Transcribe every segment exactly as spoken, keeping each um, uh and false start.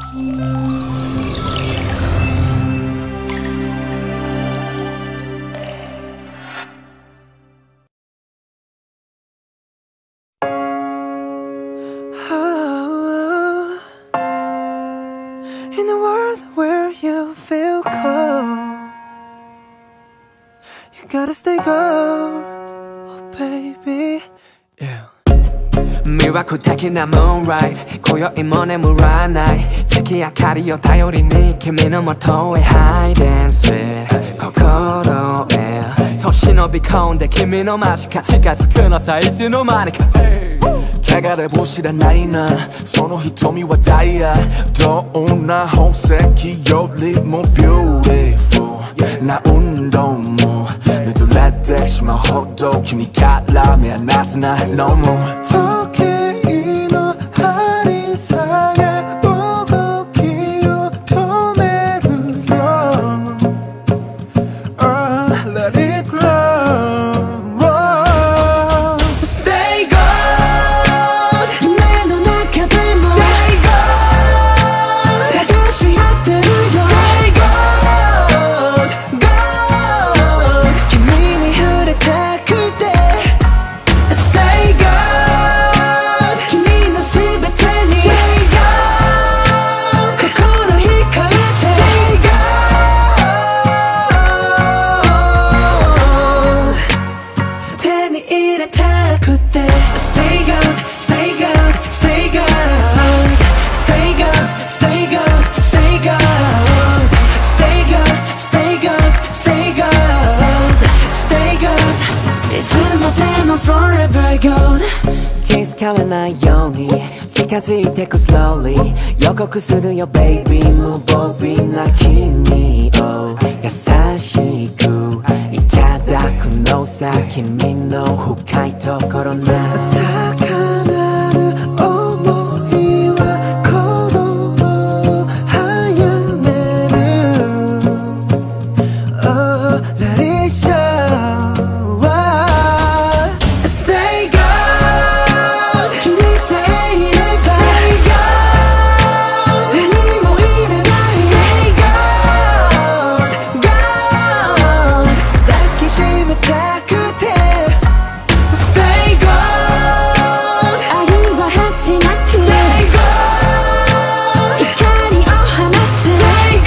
In a world where you feel cold, you gotta stay gold, oh baby, yeah. 魅惑的なムーンライト今宵も眠らない月明かりを頼りに君の元へハイデンス心へ年伸び込んで君の間近近づくのさいつの間にか汚れも知らないなその瞳はダイヤどんな宝石よりもビューティフルな運動も目取れてしまうほど君から目離せないのも時計の針さえ動きを止めるよ、oh, Let it glow Stay gold 夢の中でも Stay gold 探し合ってるよ Stay gold Gold 君に触れたくて Stay gold 君のすべてに Stay gold 心惹かれて Stay gold 手に入れたくて Stay gold, stay gold, stay gold Stay gold, stay gold, stay gold Stay gold, stay gold, stay gold Stay gold いつまでも forever gold 気づかれないように近づいてく slowly 予告するよ baby 無防備な君を優しくいただくのさ君の深いところな高鳴る想いは鼓動を早める Oh, let it show Stay gold 君さえいれば Stay gold 何もいらない Stay gold Gold 抱きしめたくて Stay gold 愛は果てなく Stay gold 光を放つ Stay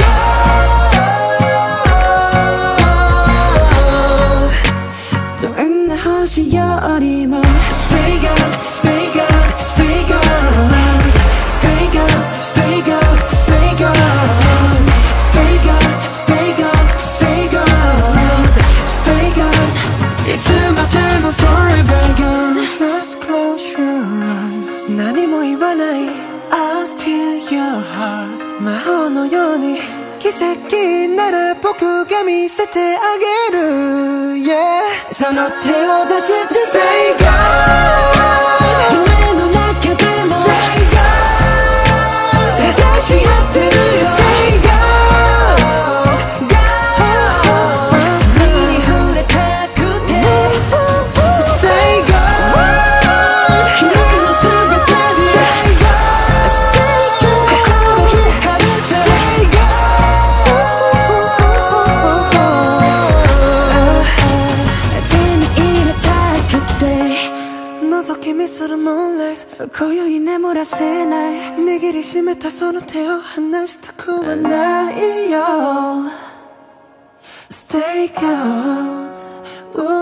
gold どんな星よりも Stay gold, stay gold, stay gold Stay gold, stay gold, stay gold Stay gold, stay gold, stay gold Stay gold いつまでも forever gold Just close your eyes 何も言わない I'll steal your heart 魔法のように奇跡なら僕が見せてあげる Yeah その手を出して Stay gold 夢の中でも Stay gold 探し合ってるよ Stay gold Gold 君に触れたくて Stay gold 君のすべてに Stay gold Stay gold 心惹かれて Stay gold 手に入れたくて覗き見する moonlight 今宵眠らせない握りしめたその手を離したくはないよ Stay gold